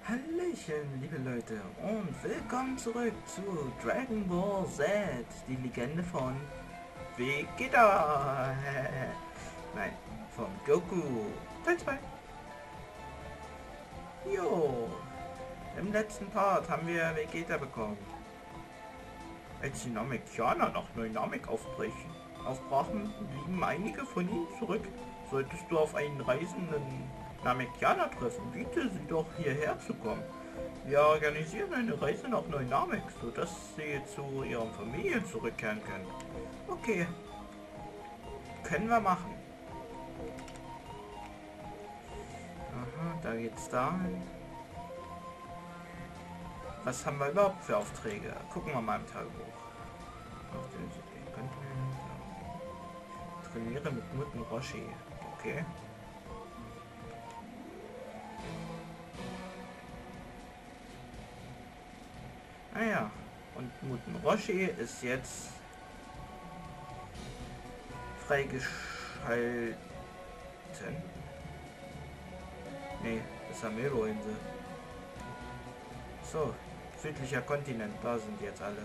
Hallöchen, liebe Leute, und willkommen zurück zu Dragon Ball Z, die Legende von Vegeta. Nein, von Goku. Teil 2. Jo, im letzten Part haben wir Vegeta bekommen. Als die Namekianer nach Neunamek aufbrachen, blieben einige von ihnen zurück. Solltest du auf einen reisenden Namekianer treffen, biete sie doch hierher zu kommen. Wir organisieren eine Reise nach Neunamek, sodass sie zu ihren Familien zurückkehren können. Okay, können wir machen. Aha, da geht's dahin. Was haben wir überhaupt für Aufträge? Gucken wir mal im Tagebuch. Auf den Kontinent. Trainiere mit Muten Roshi. Okay. Naja, und Muten Roshi ist jetzt freigeschalten. Nee, das ist Amelo-Insel. So, südlicher Kontinent, da sind jetzt alle.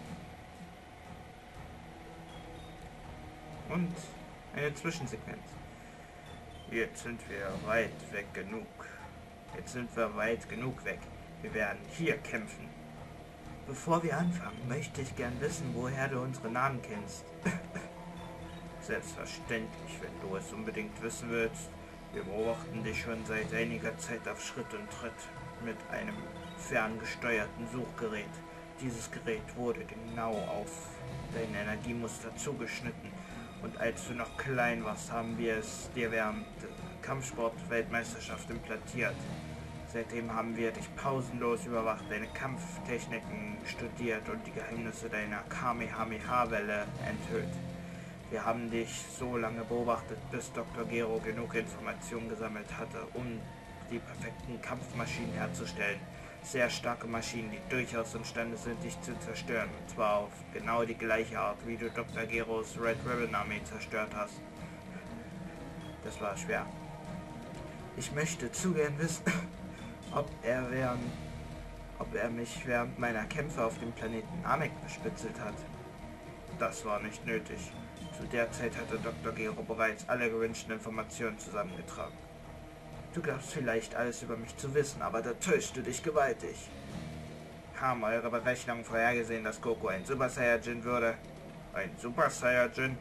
Und eine Zwischensequenz. Jetzt sind wir weit weg genug. Jetzt sind wir weit genug weg. Wir werden hier kämpfen. Bevor wir anfangen, möchte ich gern wissen, woher du unsere Namen kennst. Selbstverständlich, wenn du es unbedingt wissen willst. Wir beobachten dich schon seit einiger Zeit auf Schritt und Tritt mit einem ferngesteuerten Suchgerät. Dieses Gerät wurde genau auf dein Energiemuster zugeschnitten. Und als du noch klein warst, haben wir es dir während der Kampfsport-Weltmeisterschaft implantiert. Seitdem haben wir dich pausenlos überwacht, deine Kampftechniken studiert und die Geheimnisse deiner Kamehameha-Welle enthüllt. Wir haben dich so lange beobachtet, bis Dr. Gero genug Informationen gesammelt hatte, um die perfekten Kampfmaschinen herzustellen. Sehr starke Maschinen, die durchaus imstande sind, dich zu zerstören. Und zwar auf genau die gleiche Art, wie du Dr. Geros Red Ribbon Armee zerstört hast. Das war schwer. Ich möchte zu gern wissen, ob er mich während meiner Kämpfe auf dem Planeten Namek bespitzelt hat. Das war nicht nötig. Zu der Zeit hatte Dr. Gero bereits alle gewünschten Informationen zusammengetragen. Du glaubst vielleicht alles über mich zu wissen, aber da täuschst du dich gewaltig. Haben eure Berechnungen vorhergesehen, dass Goku ein Super Saiyajin würde? Ein Super Saiyajin?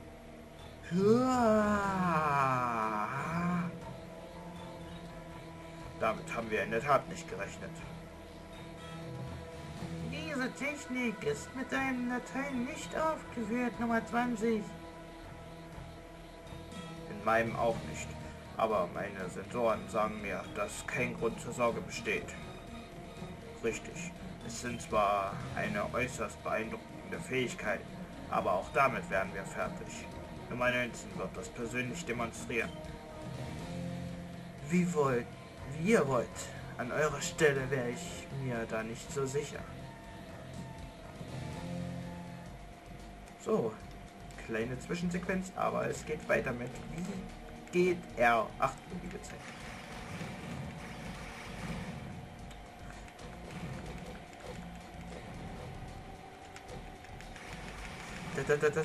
Damit haben wir in der Tat nicht gerechnet. Diese Technik ist mit deinem Latein nicht aufgeführt, Nummer 20. In meinem auch nicht. Aber meine Sensoren sagen mir, dass kein Grund zur Sorge besteht. Richtig, es sind zwar eine äußerst beeindruckende Fähigkeit, aber auch damit werden wir fertig. Nummer 19 wird das persönlich demonstrieren. Wie ihr wollt. An eurer Stelle wäre ich mir da nicht so sicher. So, kleine Zwischensequenz, aber es geht weiter mit wie geht er? Ach, wie gezeigt. Das.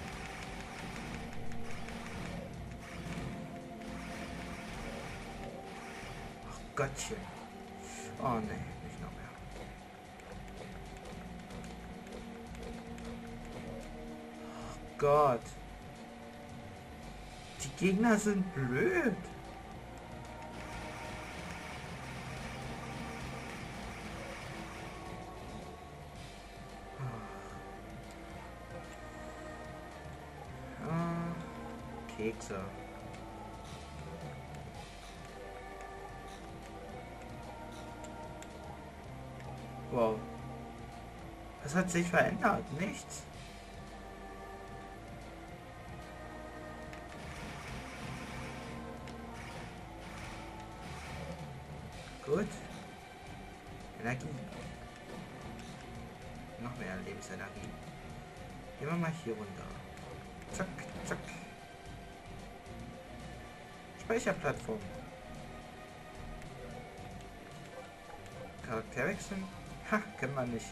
Ach Gottchen. Oh ne, nicht noch mehr. Oh Gott. Die Gegner sind blöd. Kekse. Wow. Was hat sich verändert? Nichts. Gut. Energie. Noch mehr Lebensenergie. Gehen wir mal hier runter. Zack, zack. Speicherplattform. Charakter wechseln? Ha, können wir nicht.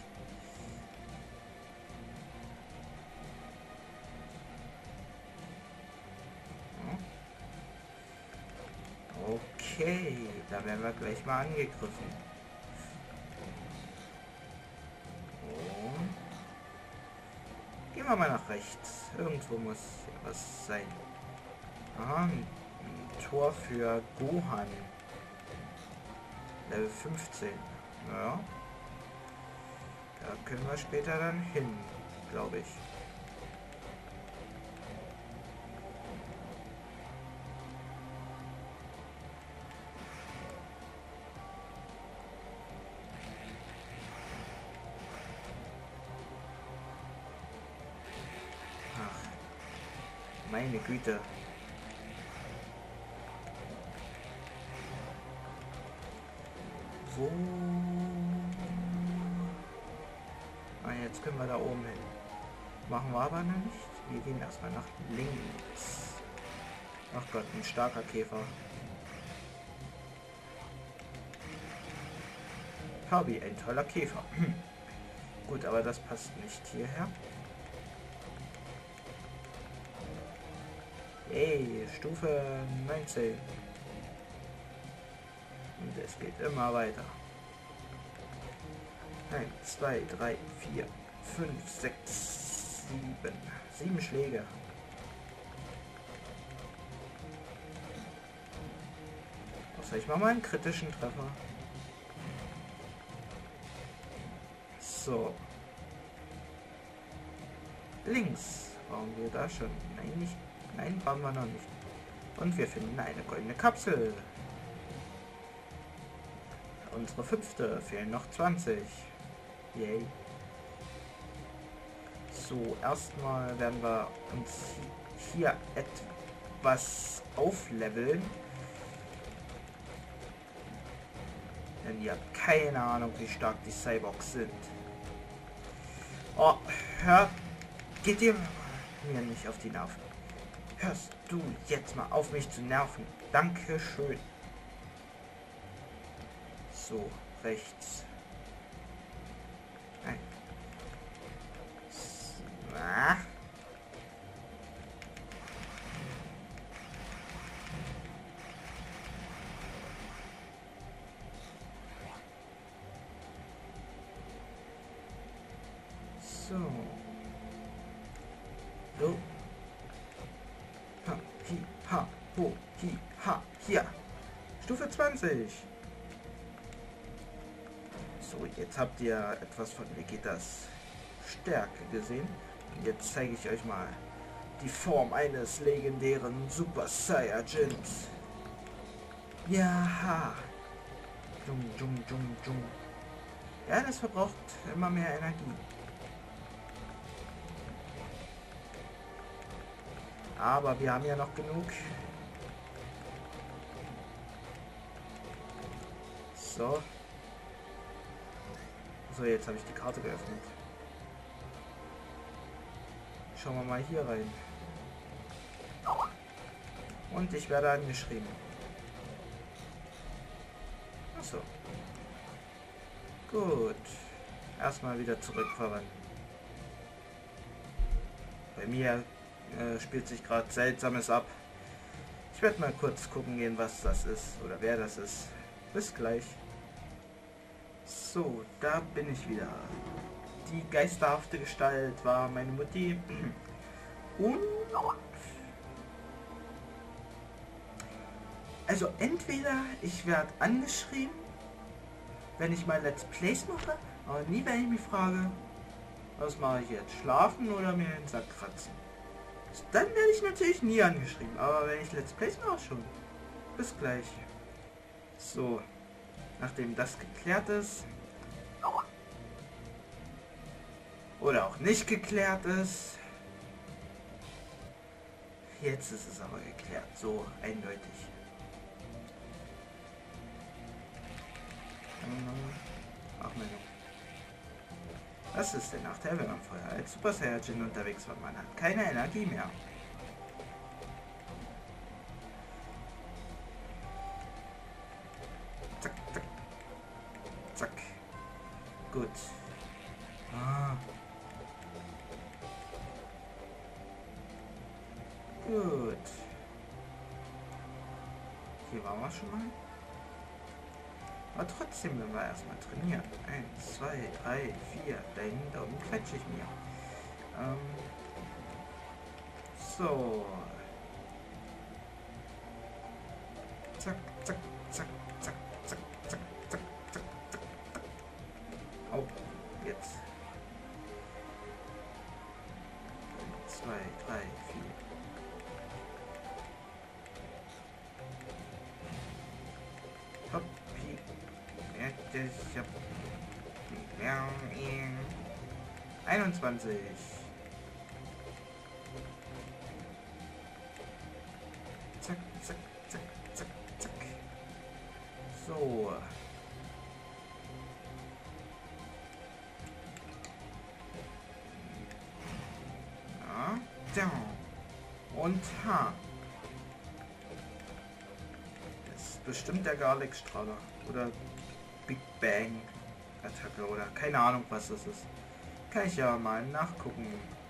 Okay, da werden wir gleich mal angegriffen. Und gehen wir mal nach rechts. Irgendwo muss hier was sein. Aha, ein Tor für Gohan. Level 15. Ja. Da können wir später dann hin, glaube ich. Meine Güte. Wo? Ah, jetzt können wir da oben hin. Machen wir aber noch nicht. Wir gehen erstmal nach links. Ach Gott, ein starker Käfer. Hobby, ein toller Käfer. Gut, aber das passt nicht hierher. Hey, Stufe 19. Und es geht immer weiter. 1, 2, 3, 4, 5, 6, 7. 7 Schläge. Außer ich mache mal einen kritischen Treffer. So. Links. Brauchen wir da schon? Nein, nicht. Nein, brauchen wir noch nicht. Und wir finden eine goldene Kapsel. Unsere 5. Fehlen noch 20. Yay. So, erstmal werden wir uns hier etwas aufleveln. Denn ihr habt keine Ahnung, wie stark die Cyborgs sind. Oh, geht ihr mir nicht auf die Nerven. Hörst du jetzt mal auf, mich zu nerven? Dankeschön. So, rechts. Nein. Ah. So. So. Ha, hi, ha, ho, hi, ha, hier. Stufe 20. So, jetzt habt ihr etwas von Vegetas Stärke gesehen. Und jetzt zeige ich euch mal die Form eines legendären Super Saiyajins. Ja. Jung, jung, jung, jung. Ja, das verbraucht immer mehr Energie. Aber wir haben ja noch genug. So. So, jetzt habe ich die Karte geöffnet. Schauen wir mal hier rein. Und ich werde angeschrieben. Achso. Gut. Erstmal wieder zurückverwandeln. Bei mir spielt sich gerade Seltsames ab. Ich werde mal kurz gucken gehen, was das ist oder wer das ist. Bis gleich. So, da bin ich wieder. Die geisterhafte Gestalt war meine Mutti. Und also entweder ich werde angeschrieben, wenn ich mal Let's Plays mache, aber nie, wenn ich mich frage, was mache ich jetzt? Schlafen oder mir den Sack kratzen? Dann werde ich natürlich nie angeschrieben, aber wenn ich Let's Plays mache, schon. Bis gleich. So, nachdem das geklärt ist, oder auch nicht geklärt ist, jetzt ist es aber geklärt, so eindeutig. Ach meine. Was ist der Nachteil, wenn man vorher als Super Saiyajin unterwegs war? Man hat keine Energie mehr. Zack, zack. Zack. Gut. Ah. Gut. Hier waren wir schon mal. Aber trotzdem müssen wir erstmal trainieren. 1, 2, 3, 4. Da oben quetsche ich mir. So. Zack, zack, zack, zack, zack, zack, zack, zack, zack. Oh, jetzt. 1, 2, 3, 4. Hopp, 21. Zack, zack, zack, zack, zack. So. Ja, down. Und ha. Das ist bestimmt der Garlic-Strahler. Oder Big Bang Attacke oder keine Ahnung, was das ist. Kann ich ja mal nachgucken.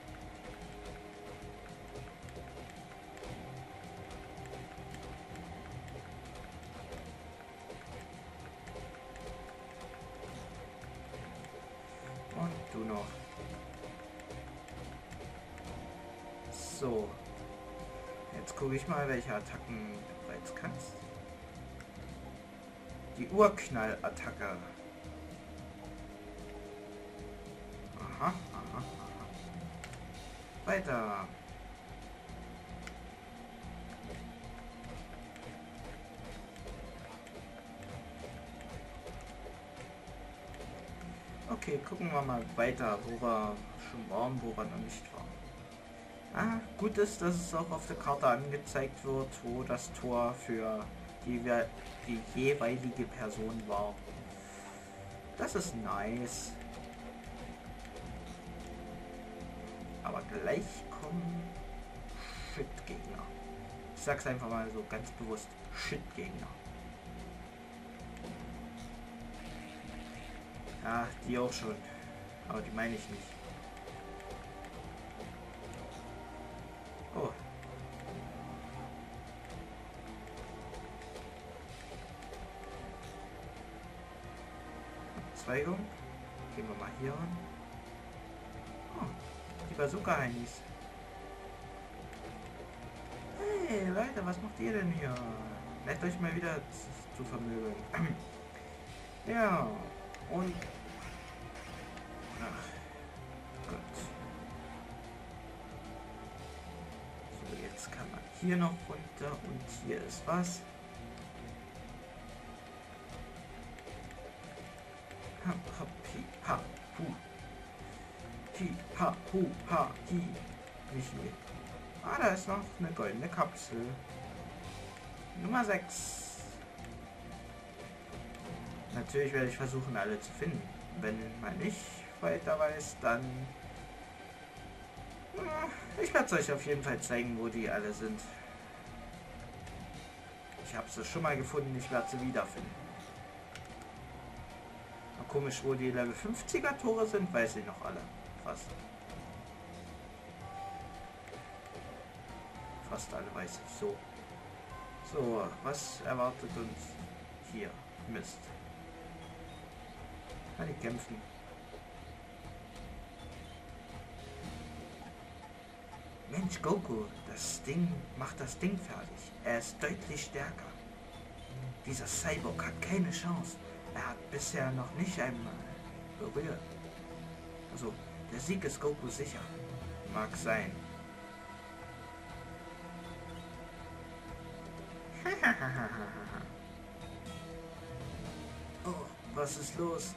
Und du noch. So. Jetzt gucke ich mal, welche Attacken du bereits kannst. Die Urknallattacke. Aha, aha, aha. Weiter. Okay, gucken wir mal weiter, wo wir schon waren, wo wir noch nicht waren. Ah, gut ist, dass es auch auf der Karte angezeigt wird, wo das Tor für die jeweilige Person war. Das ist nice. Aber gleich kommen Shit-Gegner. Ich sag's einfach mal so ganz bewusst. Shit-Gegner. Ja, die auch schon. Aber die meine ich nicht. Oh. Zweigung. Gehen wir mal hier ran. Oh, die Bazooka-Heinis. Hey Leute, was macht ihr denn hier? Lasst euch mal wieder zu vermögen. Ja, und... Ach Gott. So, jetzt kann man hier noch runter und hier ist was. Ha, ha, pi, ha, hu. Pi, ha, hu, ha, hi. Nicht hier. Ah, da ist noch eine goldene Kapsel. Nummer 6. Natürlich werde ich versuchen, alle zu finden. Wenn man nicht weiter weiß, dann... Ich werde es euch auf jeden Fall zeigen, wo die alle sind. Ich habe sie schon mal gefunden, ich werde sie wiederfinden. Komisch, wo die Level 50er Tore sind, weiß ich noch alle. Fast. Fast alle weiß ich. So. So, was erwartet uns hier? Mist. Kann ich kämpfen. Mensch, Goku, das Ding macht das Ding fertig. Er ist deutlich stärker. Dieser Cyborg hat keine Chance. Er hat bisher noch nicht einmal berührt. Also, der Sieg ist Goku sicher. Mag sein. Oh, was ist los?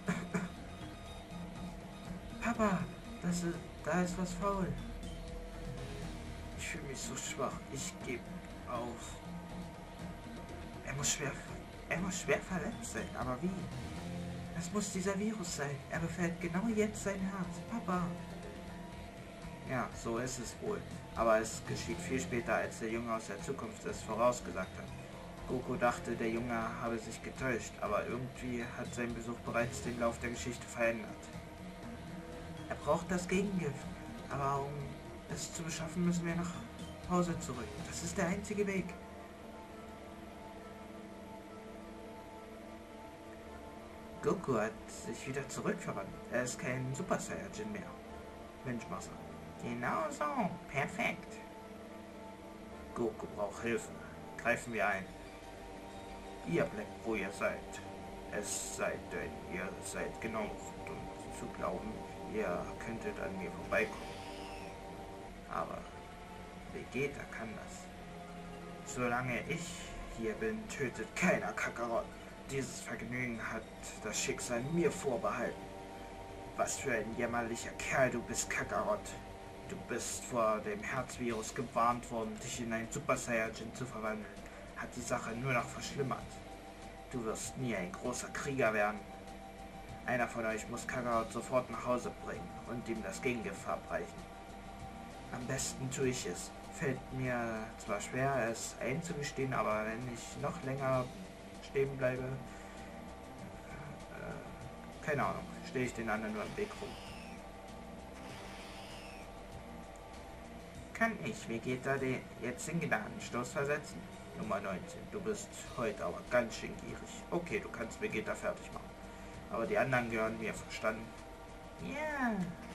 Papa, da ist was faul. Ich fühle mich so schwach. Ich gebe auf. Er muss schwer verletzt sein. Aber wie? Es muss dieser Virus sein. Er befällt genau jetzt sein Herz. Papa. Ja, so ist es wohl. Aber es geschieht viel später, als der Junge aus der Zukunft es vorausgesagt hat. Goku dachte, der Junge habe sich getäuscht, aber irgendwie hat sein Besuch bereits den Lauf der Geschichte verändert. Er braucht das Gegengift, aber um es zu beschaffen, müssen wir nach Hause zurück. Das ist der einzige Weg. Goku hat sich wieder zurückverwandelt. Er ist kein Super Saiyajin mehr. Menschmasse. Genau so. Perfekt. Goku braucht Hilfe. Greifen wir ein. Ihr bleibt, wo ihr seid. Es sei denn, ihr seid genug, um zu glauben, ihr könntet an mir vorbeikommen. Aber Vegeta kann das. Solange ich hier bin, tötet keiner Kakarot. Dieses Vergnügen hat das Schicksal mir vorbehalten. Was für ein jämmerlicher Kerl du bist, Kakarot. Du bist vor dem Herzvirus gewarnt worden, dich in einen Super Saiyajin zu verwandeln. Hat die Sache nur noch verschlimmert. Du wirst nie ein großer Krieger werden. Einer von euch muss Kakarot sofort nach Hause bringen und ihm das Gegengift verabreichen. Am besten tue ich es. Fällt mir zwar schwer, es einzugestehen, aber wenn ich noch länger stehen bleibe, keine Ahnung, stehe ich den anderen nur im Weg rum. Kann ich Vegeta jetzt den Gnadenstoß versetzen? Nummer 19. Du bist heute aber ganz schön gierig. Okay, du kannst Vegeta fertig machen. Aber die anderen gehören mir, verstanden? Ja.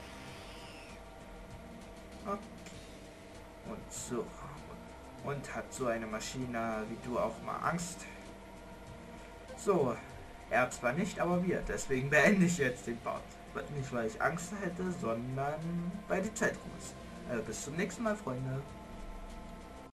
Okay. Und so. Und hat so eine Maschine wie du auch mal Angst? So. Er zwar nicht, aber wir. Deswegen beende ich jetzt den Part. Nicht, weil ich Angst hätte, sondern weil die Zeit rum ist. Bis zum nächsten Mal, Freunde.